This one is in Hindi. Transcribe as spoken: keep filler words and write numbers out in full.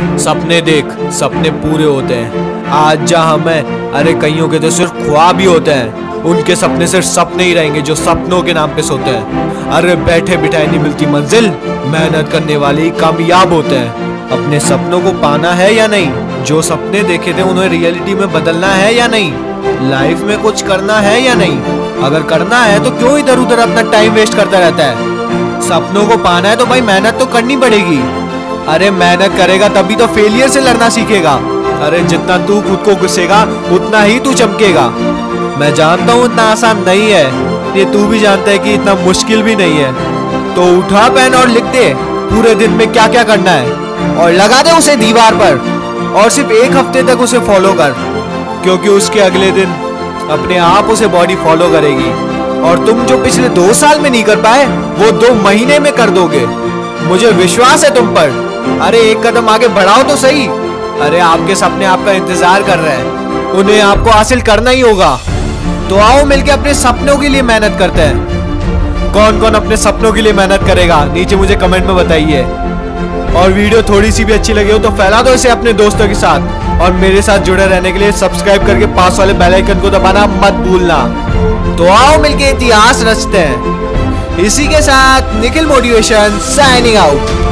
सपने देख, सपने पूरे होते हैं। आज जहाँ मैं, अरे कईयों के तो सिर्फ ख्वाब ही होते हैं। उनके सपने सिर्फ सपने ही रहेंगे जो सपनों के नाम पे सोते हैं। अरे बैठे बिठाए नहीं मिलती मंजिल, मेहनत करने वाले ही कामयाब होते हैं। अपने सपनों को पाना है या नहीं? जो सपने देखे थे उन्हें रियलिटी में बदलना है या नहीं? लाइफ में कुछ करना है या नहीं? अगर करना है तो क्यों इधर उधर अपना टाइम वेस्ट करता रहता है? सपनों को पाना है तो भाई मेहनत तो करनी पड़ेगी। अरे मेहनत करेगा तभी तो फेलियर से लड़ना सीखेगा। अरे जितना तू खुद को घुसेगा उतना ही तू चमकेगा। मैं जानता हूँ इतना आसान नहीं है, ये तू भी जानता है कि इतना मुश्किल भी नहीं है। तो उठा पेन और लिख दे पूरे दिन में क्या क्या करना है और लगा दे उसे दीवार पर, और सिर्फ एक हफ्ते तक उसे फॉलो कर, क्योंकि उसके अगले दिन अपने आप उसे बॉडी फॉलो करेगी। और तुम जो पिछले दो साल में नहीं कर पाए वो दो महीने में कर दोगे। मुझे विश्वास है तुम पर। अरे एक कदम आगे बढ़ाओ तो सही। अरे आपके सपने आपका इंतजार कर रहे हैं, उन्हें आपको हासिल करना ही होगा। तो आओ मिलके अपने सपनों के लिए मेहनत करते हैं। कौन कौन अपने सपनों के लिए मेहनत करेगा नीचे मुझे कमेंट में बताइए। और वीडियो थोड़ी सी भी अच्छी लगी हो तो फैला दो इसे अपने दोस्तों के साथ। और मेरे साथ जुड़े रहने के लिए सब्सक्राइब करके पास वाले बेल आइकन को दबाना मत भूलना। तो आओ मिलके इतिहास रचते हैं। इसी के साथ निखिल मोटिवेशन साइनिंग आउट।